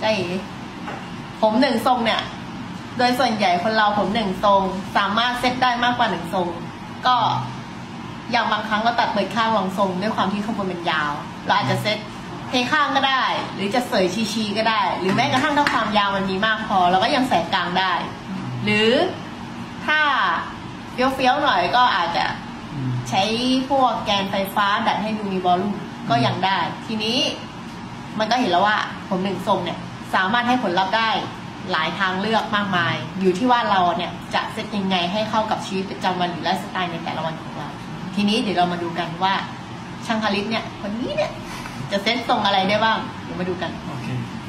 ก็ผมหนึ่งทรงเนี่ยโดยส่วนใหญ่คนเราผมหนึ่งทรงสามารถเซตได้มากกว่าหนึ่งทรงก็อย่างบางครั้งเราตัดเปิดข้างรองทรงด้วยความที่ข้างบนมันยาวเราอาจจะเซตเทข้างก็ได้หรือจะเสยชีก็ได้หรือแม้กระทั่งถ้าความยาวมันมีมากพอเราก็ยังแสกกลางได้หรือถ้าเฟี้ยวๆหน่อยก็อาจจะใช้พวกแกนไฟฟ้าดัดให้ดูมีวอลลุ่มก็ยังได้ทีนี้มันก็เห็นแล้วว่าผมหนึ่งทรงเนี่ยสามารถให้ผลลัพธ์ได้หลายทางเลือกมากมายอยู่ที่ว่าเราเนี่ยจะเซตยังไงให้เข้ากับชีวิตประจำวันหรือไลฟ์สไตล์ในแต่ละวันของเราทีนี้เดี๋ยวเรามาดูกันว่าช่างคาริสเนี่ยคนนี้เนี่ยจะเซตทรงอะไรได้บ้างเดี๋ยวมาดูกันโอเค